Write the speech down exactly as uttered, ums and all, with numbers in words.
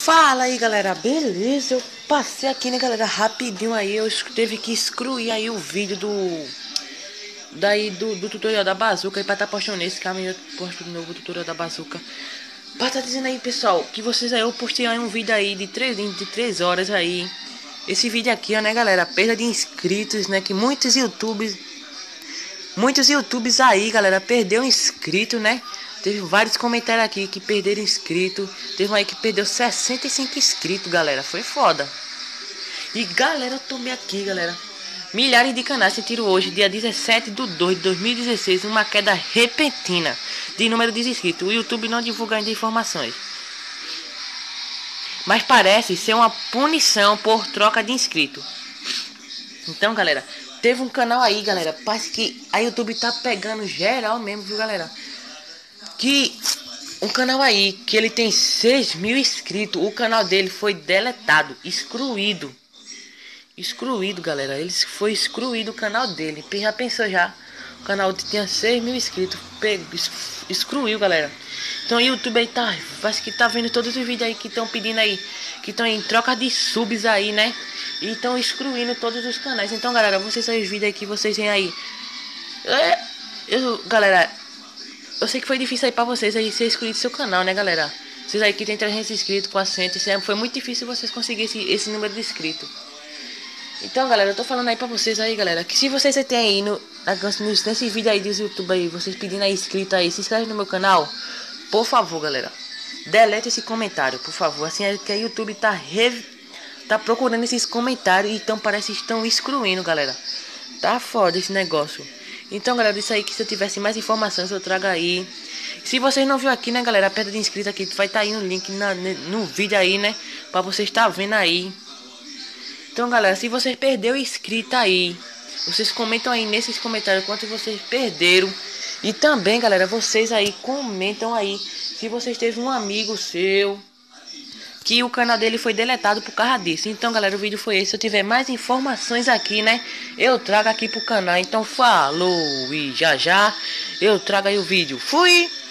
Fala aí, galera, beleza? Eu passei aqui, né, galera, rapidinho aí. Eu teve que excluir aí o vídeo do daí do, do tutorial da bazuca aí pra tá postando nesse caminho. Eu posto de novo o tutorial da bazuca pra tá dizendo aí, pessoal, que vocês aí, eu postei aí um vídeo aí de três de três horas aí. Esse vídeo aqui, ó, né, galera, perda de inscritos, né, que muitos youtubers muitos youtubers aí, galera, perdeu inscrito, né? Teve vários comentários aqui que perderam inscrito. Teve um aí que perdeu sessenta e cinco inscritos, galera. Foi foda. E galera, eu tomei aqui, galera. Milhares de canais sentiram hoje, dia dezessete de dois de dois mil e dezesseis, uma queda repentina de número de inscritos. O YouTube não divulga ainda informações, mas parece ser uma punição por troca de inscrito. Então, galera, teve um canal aí, galera. Parece que a YouTube tá pegando geral mesmo, viu, galera? Que um canal aí que ele tem seis mil inscritos, o canal dele foi deletado, excluído. Excluído, galera. Ele foi excluído o canal dele. Já pensou já? O canal tinha seis mil inscritos, pegou, excluiu, galera. Então o YouTube aí tá, parece que tá vendo todos os vídeos aí que estão pedindo aí, que estão em troca de subs aí, né? E estão excluindo todos os canais. Então, galera, vocês aí os vídeos aí que vocês têm aí. É, eu, galera, eu sei que foi difícil aí pra vocês aí ser inscrito no seu canal, né, galera? Vocês aí que tem trezentos inscritos, quatrocentos, foi muito difícil vocês conseguirem esse, esse número de inscritos. Então, galera, eu tô falando aí pra vocês aí, galera, que se vocês têm aí no, nesse vídeo aí dos YouTube aí, vocês pedindo aí inscrito aí, se inscreve no meu canal, por favor, galera, delete esse comentário, por favor. Assim é que a YouTube tá rev... tá procurando esses comentários, então parece que estão excluindo, galera. Tá foda esse negócio. Então, galera, isso aí, que se eu tivesse mais informações eu trago aí. Se vocês não viu aqui, né, galera, a perda de inscrito aqui vai estar tá aí no link na, no vídeo aí, né, pra vocês estar tá vendo aí. Então, galera, se vocês perderam inscrito aí, vocês comentam aí nesses comentários quanto vocês perderam. E também, galera, vocês aí comentam aí se vocês teve um amigo seu que o canal dele foi deletado por causa disso. Então, galera, o vídeo foi esse. Se eu tiver mais informações aqui, né, eu trago aqui pro canal. Então, falou e já já eu trago aí o vídeo. Fui!